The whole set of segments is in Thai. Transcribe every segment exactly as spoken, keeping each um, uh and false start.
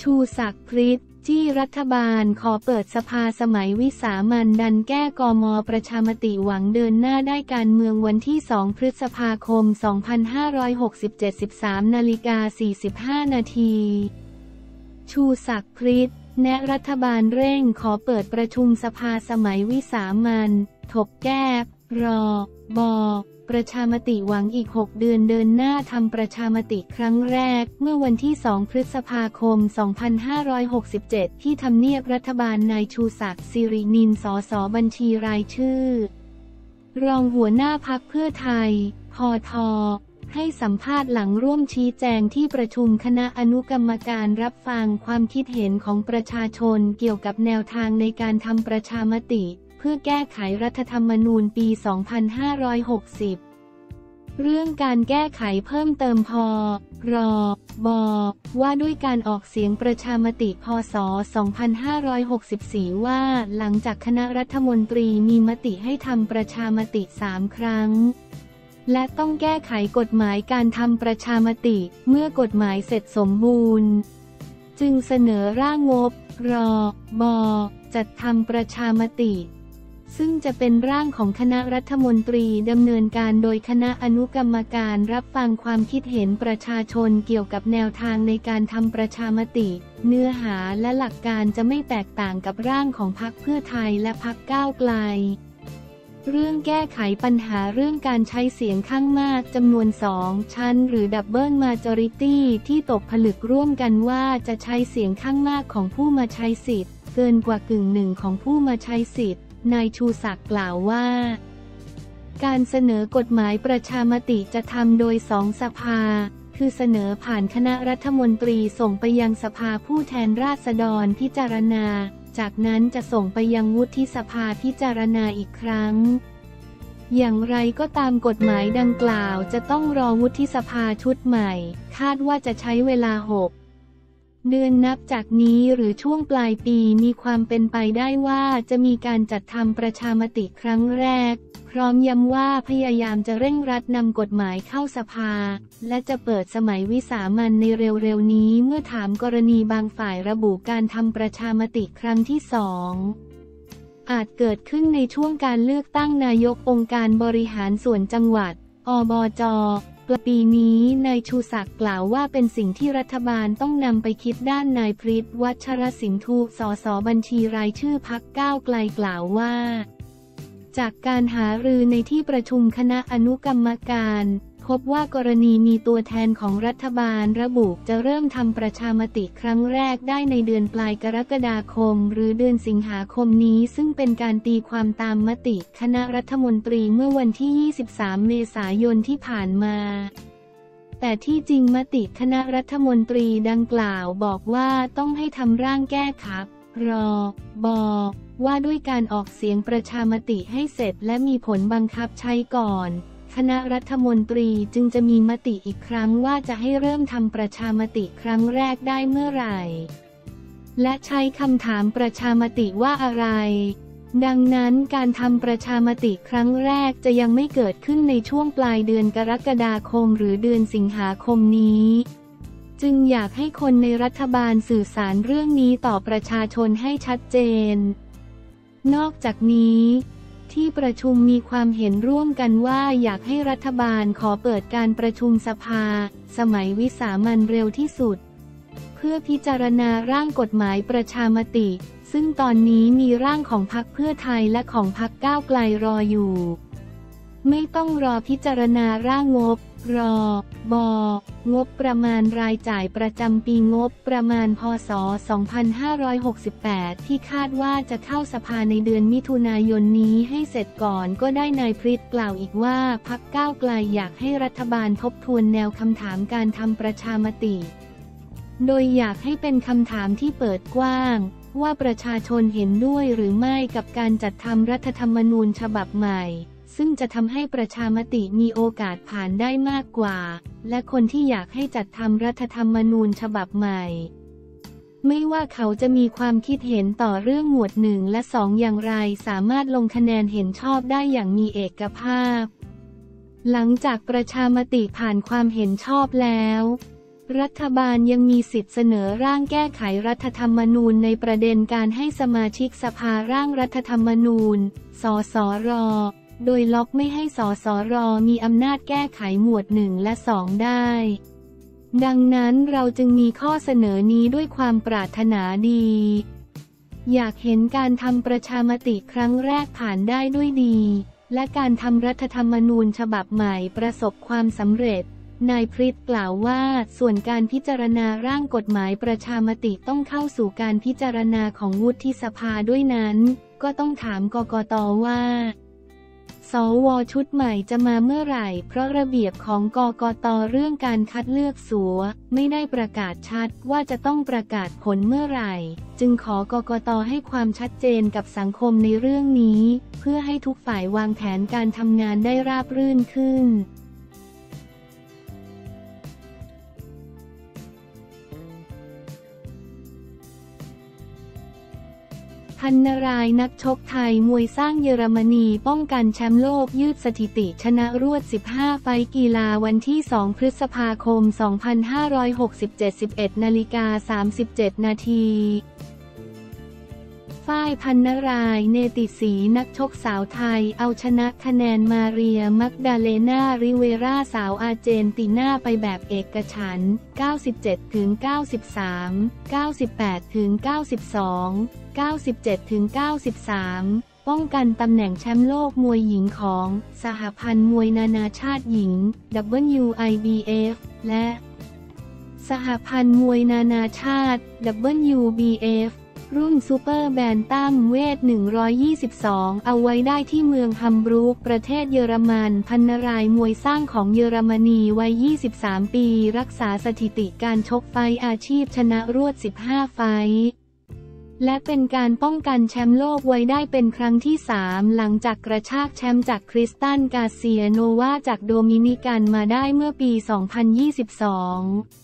ชูศักดิ์ พฤษ จี้รัฐบาลขอเปิดสภาสมัยวิสามัญดันแก้กม.ประชามติหวังเดินหน้าได้การเมืองวันที่สองพฤษภาคมสองพันห้าร้อยหกสิบเจ็ด สิบสามนาฬิกาสี่สิบห้านาทีชูศักดิ์ พฤษ แนะรัฐบาลเร่งขอเปิดประชุมสภาสมัยวิสามัญถกแก้รบประชามติหวังอีกหกเดือนเดินหน้าทำประชามติครั้งแรกเมื่อวันที่สองพฤษภาคมสองพันห้าร้อยหกสิบเจ็ดที่ทำเนียบรัฐบาลนายชูศักดิ์ สิรินินสสบัญชีรายชื่อรองหัวหน้าพรรคเพื่อไทยพทให้สัมภาษณ์หลังร่วมชี้แจงที่ประชุมคณะอนุกรรมการรับฟังความคิดเห็นของประชาชนเกี่ยวกับแนวทางในการทำประชามติเพื่อแก้ไขรัฐธรรมนูญปี สองพันห้าร้อยหกสิบ เรื่องการแก้ไขเพิ่มเติมพรบว่าด้วยการออกเสียงประชามติพ.ศ. สองพันห้าร้อยหกสิบสี่ ว่าหลังจากคณะรัฐมนตรีมีมติให้ทำประชามติสามครั้งและต้องแก้ไขกฎหมายการทำประชามติเมื่อกฎหมายเสร็จสมบูรณ์จึงเสนอร่างงบรบจัดทำประชามติซึ่งจะเป็นร่างของคณะรัฐมนตรีดำเนินการโดยคณะอนุกรรมการรับฟังความคิดเห็นประชาชนเกี่ยวกับแนวทางในการทำประชามติเนื้อหาและหลักการจะไม่แตกต่างกับร่างของพรรคเพื่อไทยและพรรคก้าวไกลเรื่องแก้ไขปัญหาเรื่องการใช้เสียงข้างมากจำนวนสองชั้นหรือดับเบิลมาจอริตี้ที่ตกผลึกร่วมกันว่าจะใช้เสียงข้างมากของผู้มาใช้สิทธิ์เกินกว่ากึ่งหนึ่งของผู้มาใช้สิทธิ์นายชูศักดิ์กล่าวว่าการเสนอกฎหมายประชามติจะทำโดยสองสภาคือเสนอผ่านคณะรัฐมนตรีส่งไปยังสภาผู้แทนราษฎรพิจารณาจากนั้นจะส่งไปยังวุฒิสภาพิจารณาอีกครั้งอย่างไรก็ตามกฎหมายดังกล่าวจะต้องรอวุฒิสภาชุดใหม่คาดว่าจะใช้เวลาหกเดือนนับจากนี้หรือช่วงปลายปีมีความเป็นไปได้ว่าจะมีการจัดทำประชามติครั้งแรกพร้อมย้ำว่าพยายามจะเร่งรัดนำกฎหมายเข้าสภาและจะเปิดสมัยวิสามัญในเร็วๆนี้เมื่อถามกรณีบางฝ่ายระบุการทำประชามติครั้งที่สองอาจเกิดขึ้นในช่วงการเลือกตั้งนายกองค์การบริหารส่วนจังหวัดอบจ.ปีนี้นายชูศักดิ์กล่าวว่าเป็นสิ่งที่รัฐบาลต้องนำไปคิดด้านนายพฤษ วัชรสินธุสสบัญชีรายชื่อพรรคก้าวไกลกล่าวว่าจากการหารือในที่ประชุมคณะอนุกรรมการพบว่ากรณีมีตัวแทนของรัฐบาลระบุจะเริ่มทำประชามติครั้งแรกได้ในเดือนปลายกรกฎาคมหรือเดือนสิงหาคมนี้ซึ่งเป็นการตีความตามมติคณะรัฐมนตรีเมื่อวันที่ยี่สิบสามเมษายนที่ผ่านมาแต่ที่จริงมติคณะรัฐมนตรีดังกล่าวบอกว่าต้องให้ทำร่างแก้ไขรบว่าด้วยการออกเสียงประชามติให้เสร็จและมีผลบังคับใช้ก่อนคณะรัฐมนตรีจึงจะมีมติอีกครั้งว่าจะให้เริ่มทำประชามติครั้งแรกได้เมื่อไหร่และใช้คำถามประชามติว่าอะไรดังนั้นการทำประชามติครั้งแรกจะยังไม่เกิดขึ้นในช่วงปลายเดือนกรกฎาคมหรือเดือนสิงหาคมนี้จึงอยากให้คนในรัฐบาลสื่อสารเรื่องนี้ต่อประชาชนให้ชัดเจนนอกจากนี้ที่ประชุมมีความเห็นร่วมกันว่าอยากให้รัฐบาลขอเปิดการประชุมสภาสมัยวิสามัญเร็วที่สุดเพื่อพิจารณาร่างกฎหมายประชามติซึ่งตอนนี้มีร่างของพรรคเพื่อไทยและของพรรคก้าวไกลรออยู่ไม่ต้องรอพิจารณาร่างงบรบงบประมาณรายจ่ายประจำปีงบประมาณพ.ศ. สองพันห้าร้อยหกสิบแปดที่คาดว่าจะเข้าสภาในเดือนมิถุนายนนี้ให้เสร็จก่อนก็ได้นายพฤษกล่าวอีกว่าพรรคก้าวไกลอยากให้รัฐบาลทบทวนแนวคำถามการทำประชามติโดยอยากให้เป็นคำถามที่เปิดกว้างว่าประชาชนเห็นด้วยหรือไม่กับการจัดทำรัฐธรรมนูญฉบับใหม่ซึ่งจะทำให้ประชามติมีโอกาสผ่านได้มากกว่าและคนที่อยากให้จัดทำรัฐธรรมนูญฉบับใหม่ไม่ว่าเขาจะมีความคิดเห็นต่อเรื่องหมวดหนึ่งและสองอย่างไรสามารถลงคะแนนเห็นชอบได้อย่างมีเอกภาพหลังจากประชามติผ่านความเห็นชอบแล้วรัฐบาลยังมีสิทธิเสนอร่างแก้ไขรัฐธรรมนูญในประเด็นการให้สมาชิกสภาร่างรัฐธรรมนูญ สสร.โดยล็อกไม่ให้สสร.มีอำนาจแก้ไขหมวดหนึ่งและสองได้ดังนั้นเราจึงมีข้อเสนอนี้ด้วยความปรารถนาดีอยากเห็นการทำประชามติครั้งแรกผ่านได้ด้วยดีและการทำรัฐธรรมนูญฉบับใหม่ประสบความสำเร็จนายพฤทธิ์กล่าวว่าส่วนการพิจารณาร่างกฎหมายประชามติต้องเข้าสู่การพิจารณาของวุฒิสภาด้วยนั้นก็ต้องถามกกต.ว่าสว.ชุดใหม่จะมาเมื่อไหร่เพราะระเบียบของกกต.เรื่องการคัดเลือกสัวไม่ได้ประกาศชัดว่าจะต้องประกาศผลเมื่อไหร่จึงขอกกต.ให้ความชัดเจนกับสังคมในเรื่องนี้เพื่อให้ทุกฝ่ายวางแผนการทำงานได้ราบรื่นขึ้นพันนารายนักชกไทยมวยสร้างเยอรมนีป้องกันแชมป์โลกยืดสถิติชนะรวดสิบห้าไฟต์กีฬาวันที่สองพฤษภาคมสองพันห้าร้อยหกสิบเจ็ด สิบเอ็ดนาฬิกาสามสิบเจ็ดนาทีฝ้ายพันนารายเนติศรีนักชกสาวไทยเอาชนะคะแนนมาเรียมักดาเลนาริเวราสาวอาร์เจนตินาไปแบบเอกฉันท์ เก้าสิบเจ็ดถึงเก้าสิบสาม เก้าสิบแปดถึงเก้าสิบสอง เก้าสิบเจ็ดถึงเก้าสิบสาม ป้องกันตำแหน่งแชมป์โลกมวยหญิงของสหพันธ์มวยนานาชาติหญิง ดับเบิลยู ไอ บี เอฟ และสหพันธ์มวยนานาชาติ ดับเบิลยู บี เอฟรุ่นซูเปอร์แบนตัมเวทหนึ่งร้อยยี่สิบสองเอาไว้ได้ที่เมืองฮัมบรูกประเทศเยอรมันพันนารายมวยสร้างของเยอรมนีวัยยี่สิบสามปีรักษาสถิติการชกไฟต์อาชีพชนะรวดสิบห้าไฟต์และเป็นการป้องกันแชมป์โลกไว้ได้เป็นครั้งที่สามหลังจากกระชากแชมป์จากคริสตันกาเซียโนวาจากโดมินิกันมาได้เมื่อปีสองพันยี่สิบสอง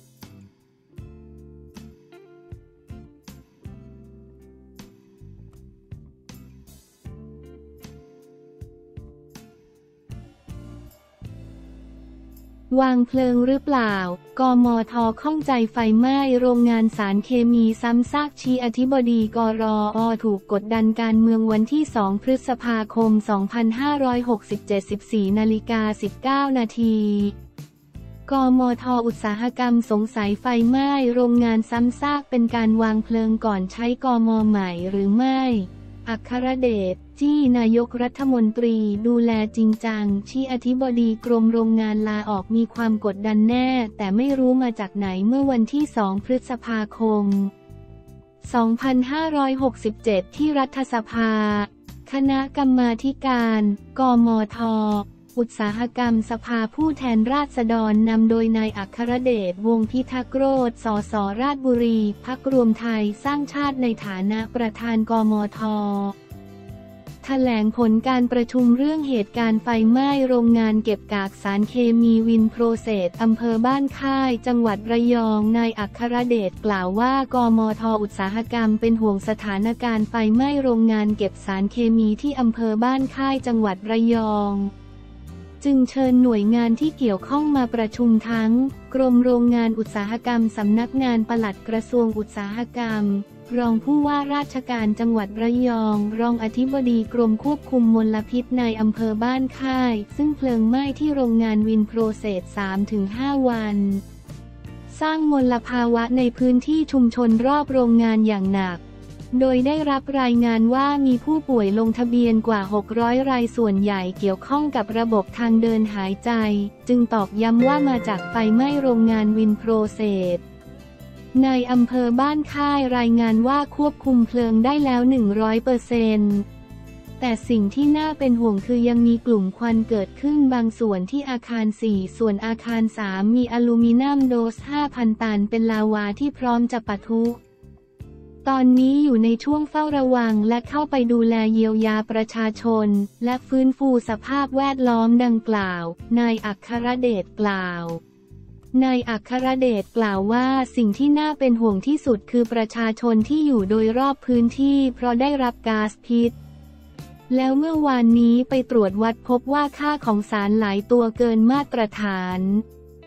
วางเพลิงหรือเปล่า กมท.ข้องใจไฟไหม้โรงงานสารเคมีซ้ำซากชี้อธิบดีกรอ.ถูกกดดันการเมืองวันที่สองพฤษภาคมสองพันห้าร้อยหกสิบเจ็ด สิบสี่นาฬิกาสิบเก้านาทีกมท.อุตสาหกรรมสงสัยไฟไหม้โรงงานซ้ำซากเป็นการวางเพลิงก่อนใช้กม.ใหม่หรือไม่อัครเดช จี้นายกรัฐมนตรีดูแลจริงจังชี้อธิบดีกรมโรงงานลาออกมีความกดดันแน่แต่ไม่รู้มาจากไหนเมื่อวันที่สองพฤษภาคมสองพันห้าร้อยหกสิบเจ็ดที่รัฐสภาคณะกรรมาธิการกมท.อุตสาหกรรมสภาผู้แทนราษฎรนำโดยนายอัครเดช วงศ์พิทักษ์โรจน์ สส.ราชบุรีพรรครวมไทยสร้างชาติในฐานะประธานกมท.แถลงผลการประชุมเรื่องเหตุการณ์ไฟไหม้โรงงานเก็บกากสารเคมีวินโปรเซสอำเภอบ้านค่ายจังหวัดระยองนายอัครเดชกล่าวว่ากมท.อุตสาหกรรมเป็นห่วงสถานการณ์ไฟไหม้โรงงานเก็บสารเคมีที่อำเภอบ้านค่ายจังหวัดระยองจึงเชิญหน่วยงานที่เกี่ยวข้องมาประชุมทั้งกรมโรงงานอุตสาหกรรมสำนักงานปลัดกระทรวงอุตสาหกรรมรองผู้ว่าราชการจังหวัดระยองรองอธิบดีกรมควบคุมมลพิษในอำเภอบ้านค่ายซึ่งเพลิงไหม้ที่โรงงานวินโปรเซส สามถึงห้า วันสร้างมลภาวะในพื้นที่ชุมชนรอบโรงงานอย่างหนักโดยได้รับรายงานว่ามีผู้ป่วยลงทะเบียนกว่าหกร้อยรายส่วนใหญ่เกี่ยวข้องกับระบบทางเดินหายใจจึงตอกย้ำว่ามาจากไฟไหม้โรงงานวินโปรเซสในอำเภอบ้านค่ายรายงานว่าควบคุมเพลิงได้แล้ว หนึ่งร้อยเปอร์เซ็นต์ แต่สิ่งที่น่าเป็นห่วงคือยังมีกลุ่มควันเกิดขึ้นบางส่วนที่อาคารสี่ส่วนอาคารสามมีอลูมิเนียมโดส ห้าพัน ตันเป็นลาวาที่พร้อมจะปะทุตอนนี้อยู่ในช่วงเฝ้าระวังและเข้าไปดูแลเยียวยาประชาชนและฟื้นฟูสภาพแวดล้อมดังกล่าวนายอัครเดชกล่าวนายอัครเดชกล่าวว่าสิ่งที่น่าเป็นห่วงที่สุดคือประชาชนที่อยู่โดยรอบพื้นที่เพราะได้รับก๊าซพิษแล้วเมื่อวานนี้ไปตรวจวัดพบว่าค่าของสารหลายตัวเกินมาตรฐาน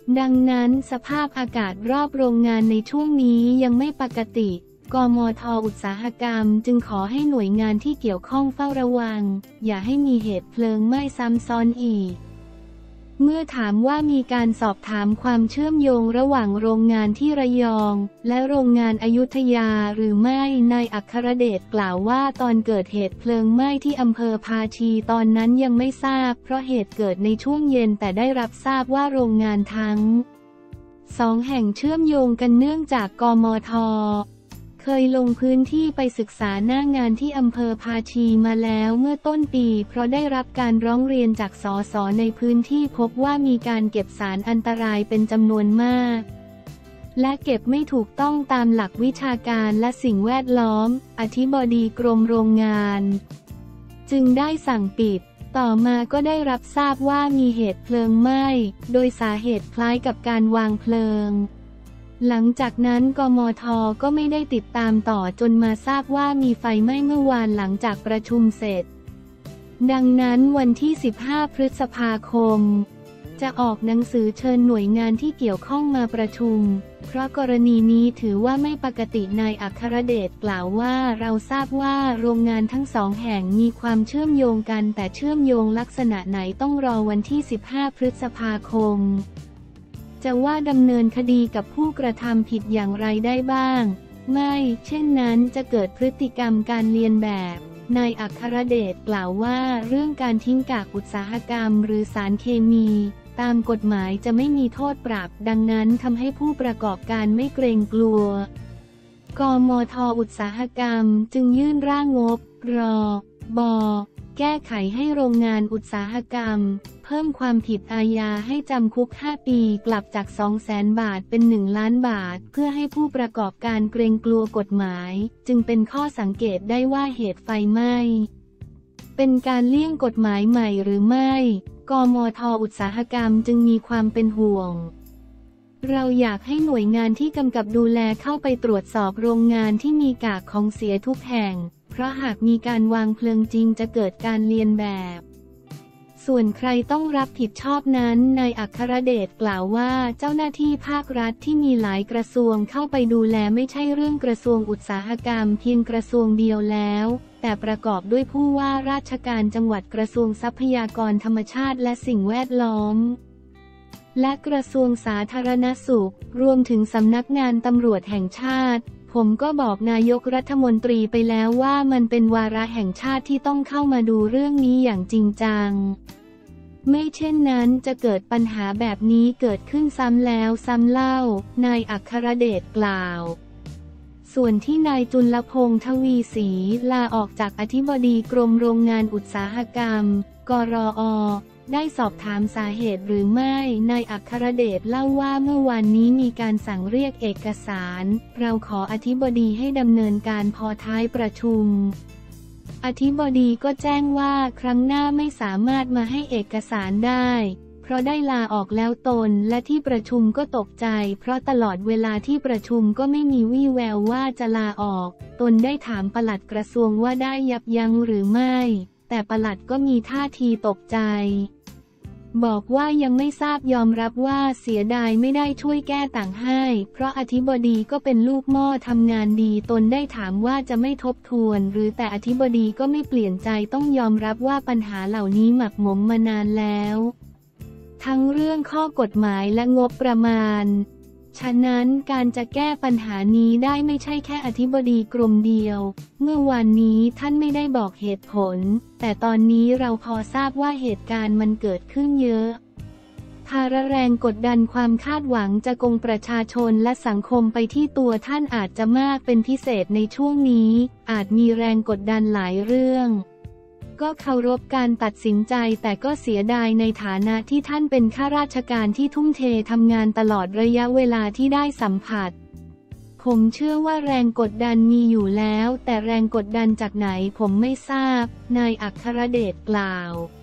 ดังนั้นสภาพอากาศรอบโรงงานในช่วงนี้ยังไม่ปกติกมท.อุตสาหกรรมจึงขอให้หน่วยงานที่เกี่ยวข้องเฝ้าระวังอย่าให้มีเหตุเพลิงไหม้ซ้ำซ้อนอีกเมื่อถามว่ามีการสอบถามความเชื่อมโยงระหว่างโรงงานที่ระยองและโรงงานอยุธยาหรือไม่นายอัครเดชกล่าวว่าตอนเกิดเหตุเพลิงไหม้ที่อำเภอภาชีตอนนั้นยังไม่ทราบเพราะเหตุเกิดในช่วงเย็นแต่ได้รับทราบว่าโรงงานทั้งสองแห่งเชื่อมโยงกันเนื่องจากกมท.เคยลงพื้นที่ไปศึกษาหน้างานที่อำเภอภาชีมาแล้วเมื่อต้นปีเพราะได้รับการร้องเรียนจากสสในพื้นที่พบว่ามีการเก็บสารอันตรายเป็นจำนวนมากและเก็บไม่ถูกต้องตามหลักวิชาการและสิ่งแวดล้อมอธิบดีกรมโรงงานจึงได้สั่งปิดต่อมาก็ได้รับทราบว่ามีเหตุเพลิงไหม้โดยสาเหตุคล้ายกับการวางเพลิงหลังจากนั้นกมท.ก็ไม่ได้ติดตามต่อจนมาทราบว่ามีไฟไหม้เมื่อวานหลังจากประชุมเสร็จดังนั้นวันที่สิบห้าพฤษภาคมจะออกหนังสือเชิญหน่วยงานที่เกี่ยวข้องมาประชุมเพราะกรณีนี้ถือว่าไม่ปกตินายอัครเดชกล่าวว่าเราทราบว่าโรงงานทั้งสองแห่งมีความเชื่อมโยงกันแต่เชื่อมโยงลักษณะไหนต้องรอวันที่สิบห้าพฤษภาคมจะว่าดำเนินคดีกับผู้กระทำผิดอย่างไรได้บ้างไม่เช่นนั้นจะเกิดพฤติกรรมการเลียนแบบนายอัครเดชกล่าวว่าเรื่องการทิ้งกากอุตสาหกรรมหรือสารเคมีตามกฎหมายจะไม่มีโทษปรับดังนั้นทำให้ผู้ประกอบการไม่เกรงกลัวกมท.อุตสาหกรรมจึงยื่นร่างงบรบแก้ไขให้โรงงานอุตสาหกรรมเพิ่มความผิดอาญาให้จำคุกห้าปีกลับจาก สองแสน บาทเป็นหนึ่งล้านบาทเพื่อให้ผู้ประกอบการเกรงกลัวกฎหมายจึงเป็นข้อสังเกตได้ว่าเหตุไฟไหม้เป็นการเลี่ยงกฎหมายใหม่หรือไม่กมท.อุตสาหกรรมจึงมีความเป็นห่วงเราอยากให้หน่วยงานที่กำกับดูแลเข้าไปตรวจสอบโรงงานที่มีกากของเสียทุกแห่งเพราะหากมีการวางเพลิงจริงจะเกิดการเลียนแบบส่วนใครต้องรับผิดชอบนั้นนายอัครเดชกล่าวว่าเจ้าหน้าที่ภาครัฐที่มีหลายกระทรวงเข้าไปดูแลไม่ใช่เรื่องกระทรวงอุตสาหกรรมเพียงกระทรวงเดียวแล้วแต่ประกอบด้วยผู้ว่าราชการจังหวัดกระทรวงทรัพยากรธรรมชาติและสิ่งแวดล้อมและกระทรวงสาธารณสุขรวมถึงสำนักงานตำรวจแห่งชาติผมก็บอกนายกรัฐมนตรีไปแล้วว่ามันเป็นวาระแห่งชาติที่ต้องเข้ามาดูเรื่องนี้อย่างจริงจังไม่เช่นนั้นจะเกิดปัญหาแบบนี้เกิดขึ้นซ้ำแล้วซ้ำเล่านายอัครเดชกล่าวส่วนที่นายจุลพงษ์ทวีศรีลาออกจากอธิบดีกรมโรงงานอุตสาหกรรมกรอ.ได้สอบถามสาเหตุหรือไม่นายอัครเดชเล่าว่าเมื่อวานนี้มีการสั่งเรียกเอกสารเราขออธิบดีให้ดำเนินการพอท้ายประชุมอธิบดีก็แจ้งว่าครั้งหน้าไม่สามารถมาให้เอกสารได้เพราะได้ลาออกแล้วตนและที่ประชุมก็ตกใจเพราะตลอดเวลาที่ประชุมก็ไม่มีวี่แววว่าจะลาออกตนได้ถามปลัดกระทรวงว่าได้ยับยั้งหรือไม่แต่ปลัดก็มีท่าทีตกใจบอกว่ายังไม่ทราบยอมรับว่าเสียดายไม่ได้ช่วยแก้ต่างให้เพราะอธิบดีก็เป็นลูกหม้อทำงานดีตนได้ถามว่าจะไม่ทบทวนหรือแต่อธิบดีก็ไม่เปลี่ยนใจต้องยอมรับว่าปัญหาเหล่านี้หมักหมมมานานแล้วทั้งเรื่องข้อกฎหมายและงบประมาณฉะนั้นการจะแก้ปัญหานี้ได้ไม่ใช่แค่อธิบดีกรมเดียวเมื่อวานนี้ท่านไม่ได้บอกเหตุผลแต่ตอนนี้เราพอทราบว่าเหตุการณ์มันเกิดขึ้นเยอะภาระแรงกดดันความคาดหวังจะกงประชาชนและสังคมไปที่ตัวท่านอาจจะมากเป็นพิเศษในช่วงนี้อาจมีแรงกดดันหลายเรื่องก็เคารพการตัดสินใจแต่ก็เสียดายในฐานะที่ท่านเป็นข้าราชการที่ทุ่มเททำงานตลอดระยะเวลาที่ได้สัมผัสผมเชื่อว่าแรงกดดันมีอยู่แล้วแต่แรงกดดันจากไหนผมไม่ทราบนายอัครเดชกล่าว